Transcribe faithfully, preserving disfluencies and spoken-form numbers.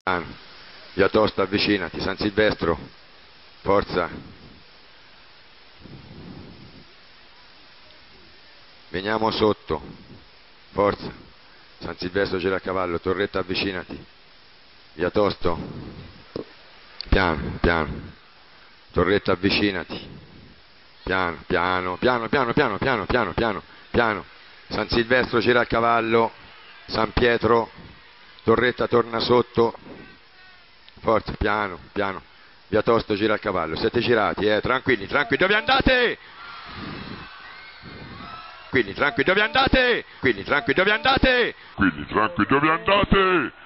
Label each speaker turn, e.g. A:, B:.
A: Via Tosta, avvicinati. San Silvestro, forza. Veniamo sotto, forza. San Silvestro gira a cavallo, Torretta, avvicinati. Via Tosto, piano, piano. Torretta, avvicinati. Piano, piano, piano, piano, piano, piano, piano, piano, piano. San Silvestro gira a cavallo, San Pietro, Torretta torna sotto, forza, piano, piano. Via Tosto gira a cavallo, siete girati, eh, tranquilli, tranquilli, dove andate? Quindi tranquilli, dove andate? Quindi tranquilli, dove andate?
B: Quindi tranquilli, dove andate?